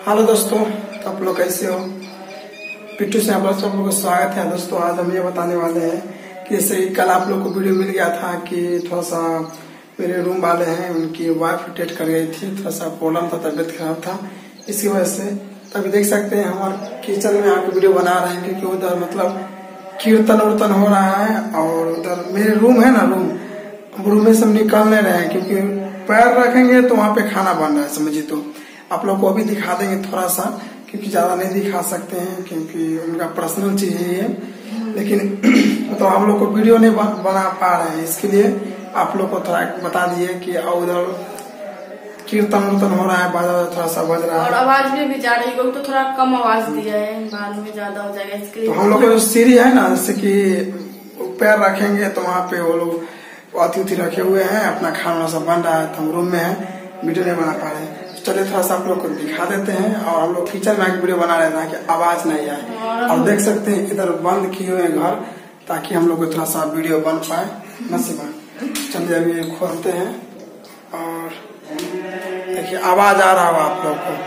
Hello दोस्तों, तो आप लोग कैसे हो। पिट्टू से आप लोगों को स्वागत है। दोस्तों आज हम ये बताने वाले हैं कि जैसे कल आप लोग को वीडियो मिल गया था कि थोड़ा सा मेरे रूम वाले हैं उनकी वाइफ डेट कर गई थी, थोड़ा सा प्रॉब्लम था, तबियत खराब था, इसकी वजह से। तभी देख सकते हैं हमारे किचन में आके वीडियो बना रहे हैं क्योंकि उधर मतलब कीर्तन उर्तन हो रहा है और उधर मेरे रूम है ना, रूम में सब निकल नहीं रहे हैं क्योंकि पैर रखेंगे तो वहाँ पे खाना बन रहा है, समझिए। तो आप लोग को अभी दिखा देंगे थोड़ा सा, क्योंकि ज्यादा नहीं दिखा सकते हैं क्योंकि उनका पर्सनल चीज है ये, लेकिन तो हम लोग को वीडियो नहीं बना पा रहे हैं, इसके लिए आप लोग को थोड़ा बता दिए कि उधर कीर्तन उर्तन हो रहा है, बाजा थोड़ा सा बज रहा है और आवाज भी जा रही है, तो थोड़ा कम आवाज दिया है, बाद में ज्यादा हो जाएगा इसके लिए। तो हम लोग को जो सीढ़ी है ना, जैसे कि पैर रखेंगे तो वहाँ पे वो लोग अतिथि रखे हुए हैं, अपना खाना सब बन रहा है, तो हम रूम में है, वीडियो नहीं बना पा रहे हैं। चलिए थोड़ा सा आप लोग को दिखा देते हैं। और हम लोग किचन में आके वीडियो बना रहे हैं ताकि आवाज नहीं आए, और देख सकते हैं इधर बंद किए हुए घर ताकि हम लोग को थोड़ा सा वीडियो बन पाए नसीबा। चलिए अभी खोलते हैं और देखिए आवाज आ रहा होगा आप लोग को।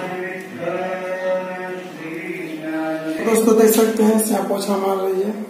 दोस्तों देख सकते हैं सिया पोछा मार रही है,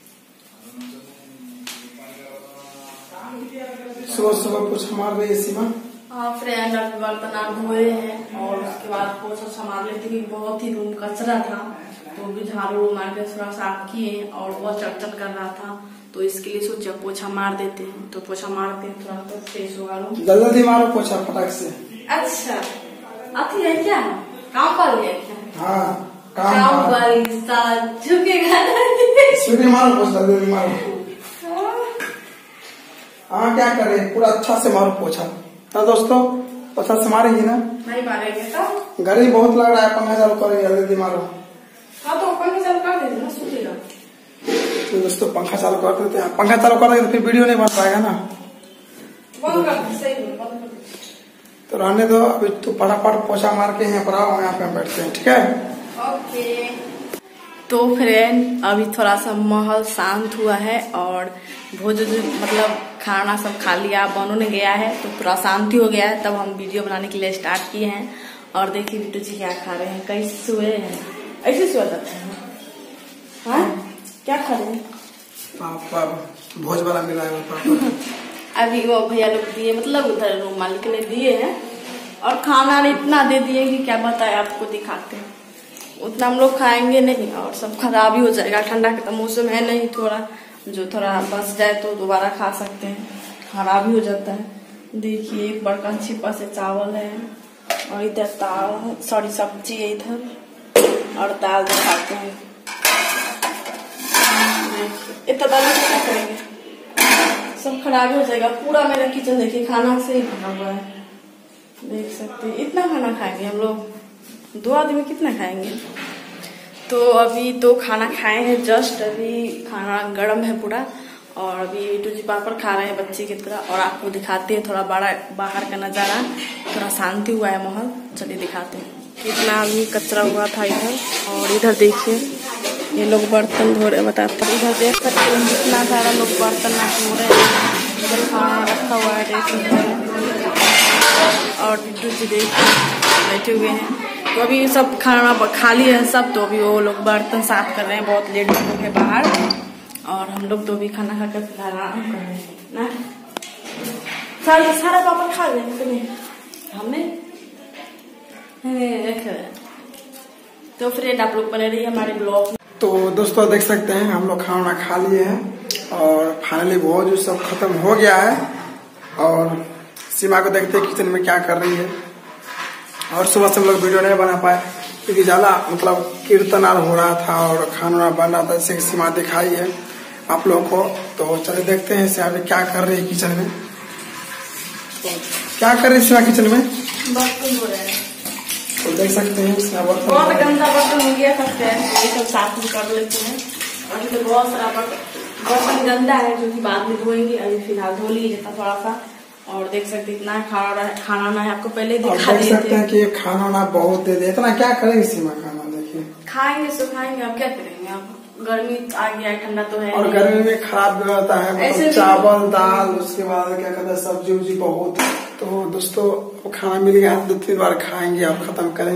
सुबह सुबह पोछा मार रही है सीमा। फ्रेंड अभी बर्तन आप धोए हैं और उसके बाद पोछा संभाल लेते कि बहुत ही रूम कचरा था, तो भी झाड़ू मार के थोड़ा साफ किए और बहुत चटचट कर रहा था, तो इसके लिए सोचा पोछा मार देते हैं। तो पोछा मारते हैं, थोड़ा तो फ्रेश होगा रूम। जल्दी मारो पोछा फटाक से। अच्छा आती है क्या, काम कर लिया क्या? हाँ काम वाली झुकेगा मारो पोछा, जल्दी मारो। हाँ क्या करे, पूरा अच्छा से मारो पोछा। हाँ दोस्तों पोछा से मारेंगे ना, नहीं मारेंगे तो गर्मी बहुत लग रहा है, पंखा चालू करेंगे, जल्दी मारो। हाँ तो पंखा चालू कर देते ना, सूखेगा। तो दोस्तों पंखा चालू कर देते हैं, पंखा चालू कर देंगे तो फिर वीडियो नहीं बन पाएगा ना, बंद कर दे, सही बंद कर दे। तो रहने दो, अभी तो फटाफट पोछा मार के यहाँ पर आओ, यहाँ पे बैठते हैं, ठीक है। ओके तो फ्रेंड अभी थोड़ा सा माहौल शांत हुआ है और भोजन मतलब खाना सब खा लिया, बनने गया है, तो थोड़ा शांति हो गया है, तब हम वीडियो बनाने के लिए स्टार्ट किए हैं। और देखिए बिट्टू जी क्या खा रहे हैं, कैसे सोए हैं, ऐसे सो जाते हैं। हाँ क्या खा रहे हैं? पापा भोज वाला मिला है पापा। अभी वो भैया लोग दिए, मतलब उधर रूम मालिक ने दिए हैं, और खाना इतना दे दिए कि क्या बताए आपको, दिखाते हैं। उतना हम लोग खाएंगे नहीं और सब खराब ही हो जाएगा, ठंडा का मौसम है नहीं, थोड़ा जो थोड़ा बच जाए तो दोबारा खा सकते हैं, खराब ही हो जाता है। देखिए एक बड़का छिपा से चावल है और इधर दाल, सॉरी सब्जी है इधर, और दाल दिखाते हैं। इतना दाल क्या करेंगे, सब खराब हो जाएगा। पूरा मेरा किचन देखिए खाना से ही भरा हुआ है, देख सकते हैं। इतना खाना खाएंगे हम लोग, 2 आदमी कितना खाएंगे। तो अभी तो खाना खाए हैं, जस्ट अभी खाना गर्म है पूरा, और अभी बिट्टू जी पापड़ खा रहे हैं बच्चे की तरह। और आपको दिखाते हैं थोड़ा बड़ा बाहर का नजारा, थोड़ा शांति हुआ है माहौल, चलिए दिखाते हैं। कितना अभी कचरा हुआ था इधर, और इधर देखिए ये लोग बर्तन धो रहे, बताते हैं। इधर देख सकते हैं कितना सारा लोग बर्तन धो रहे हैं, इधर खाना रखा हुआ है देख सकते हैं। और बिट्टू जी देखिए बैठे हुए हैं, तो अभी सब खाना खा लिए हैं सब, तो अभी वो लोग बर्तन साफ कर रहे हैं, बहुत लेट हो गए बाहर। और हम लोग तो भी खाना खाकर फिलहाल आराम कर रहे हैं ना। सारा पापड़ खा गए हमने। तो फ्रेंड आप लोग बने रहिए हमारे ब्लॉग। तो दोस्तों देख सकते हैं हम लोग खाना खा लिए हैं और फाइनली भोज सब खत्म हो गया है। और सीमा को देखते हैं किचन में क्या कर रही है। और सुबह से हम लोग वीडियो नहीं बना पाए क्योंकि ज्यादा मतलब कीर्तन हो रहा था और खाना बन रहा था, जैसे सीमा दिखाई है आप लोग को। तो चलिए देखते हैं सीमा क्या कर रही है किचन में। तो क्या कर रही है सीमा किचन में, बर्तन धो रहे हैं। तो देख सकते हैं सीमा बर्तन, बहुत गंदा बर्तन हो गया था, ये सब साफ कर लेते हैं। अभी तो बहुत सारा बर्तन गंदा है जो कि बाद में धोएंगे, अभी फिलहाल धो लीजिए थोड़ा सा। और देख सकते इतना खाना ना है, आपको पहले दिखा दिए सकते हैं कि खाना ना बहुत दे दे, इतना क्या करेंगे सीमा खाना, देखिए खाएंगे सो खाएंगे, अब क्या करेंगे। अब गर्मी आ गया है, ठंडा तो है, और गर्मी में खराब भी होता है, मतलब चावल दाल, उसके बाद क्या कहते हैं सब्जी उब्जी बहुत। तो दोस्तों खाना मिल गया, 2-3 बार खाएंगे और खत्म करेंगे।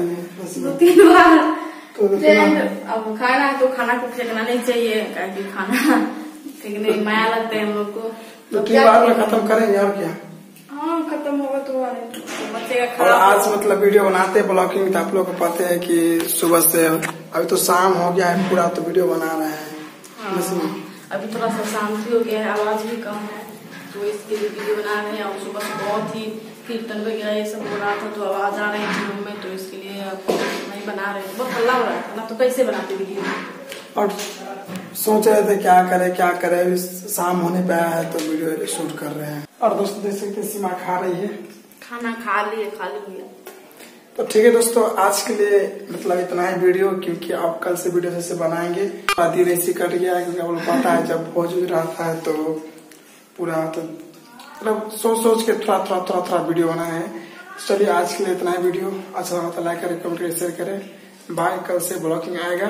सीमा? 2-3 बार। तो अब खाना है तो खाना को फेंकना नहीं चाहिए, क्योंकि खाना फेंकने में माया लगता है हम लोग को। तो 3 बार में खत्म करेंगे और क्या। हाँ खत्म होगा तो बच्चे का और खराब। आज मतलब वीडियो बनाते ब्लॉगिंग, तो आप लोग को पता है कि सुबह से अभी तो शाम हो गया है पूरा, तो वीडियो बना रहे हैं। हाँ, अभी थोड़ा सा शांति हो गया है, आवाज भी कम है, तो इसके लिए वीडियो बना रहे हैं। और सुबह से बहुत ही कीर्तन वगैरह ये सब हो रहा था, तो आवाज आ रही थी रूम में, तो इसके लिए नहीं बना रहे। बहुत हल्ला हो रहा था ना, तो कैसे बनाते वीडियो। और सोच रहे थे क्या करे, शाम होने पे आया है तो वीडियो शूट कर रहे हैं। और दोस्तों देख सकते सीमा खा रही है खाना, खा ली भैया। तो ठीक है दोस्तों, आज के लिए मतलब इतना ही वीडियो, क्योंकि अब कल से वीडियो जैसे बनाएंगे। आधी रेसी कट गया है, क्योंकि आप लोग पता है जब भोज भी रहता है तो पूरा तो मतलब सोच के थोड़ा वीडियो बनाए हैं। चलिए आज के लिए इतना ही वीडियो। अच्छा लगा तो लाइक करें, कमेंट करें, शेयर करें। बाय, कल से ब्लॉगिंग आएगा।